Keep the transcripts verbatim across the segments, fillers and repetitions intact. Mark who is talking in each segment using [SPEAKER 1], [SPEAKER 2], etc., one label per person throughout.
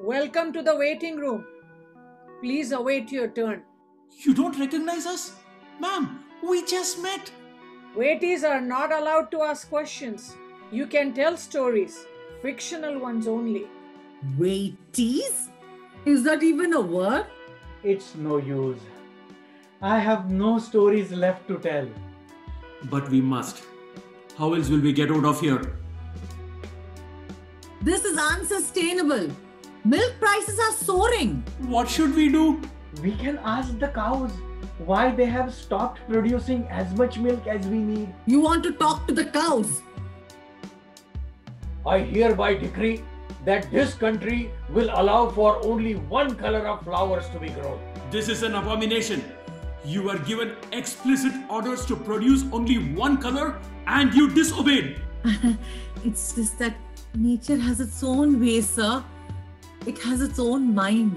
[SPEAKER 1] Welcome to the waiting room. Please await your turn.
[SPEAKER 2] You don't recognize us? Ma'am, we just met.
[SPEAKER 1] Waities are not allowed to ask questions. You can tell stories, fictional ones only.
[SPEAKER 3] Waities? Is that even a word?
[SPEAKER 4] It's no use. I have no stories left to tell.
[SPEAKER 2] But we must. How else will we get out of here?
[SPEAKER 3] This is unsustainable. Milk prices are soaring.
[SPEAKER 2] What should we do?
[SPEAKER 4] We can ask the cows why they have stopped producing as much milk as we need.
[SPEAKER 3] You want to talk to the cows?
[SPEAKER 4] I hereby decree that this country will allow for only one color of flowers to be grown.
[SPEAKER 2] This is an abomination. You were given explicit orders to produce only one color and you disobeyed.
[SPEAKER 3] It's just that nature has its own ways, sir. It has its own mind.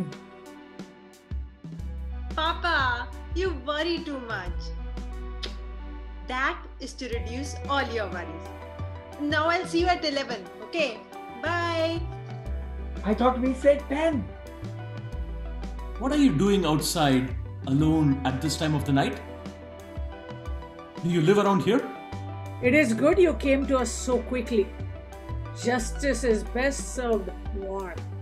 [SPEAKER 5] Papa, you worry too much. That is to reduce all your worries. Now I'll see you at eleven, okay? Bye.
[SPEAKER 4] I thought we said ten.
[SPEAKER 2] What are you doing outside alone at this time of the night? Do you live around here?
[SPEAKER 1] It is good you came to us so quickly. Justice is best served warm.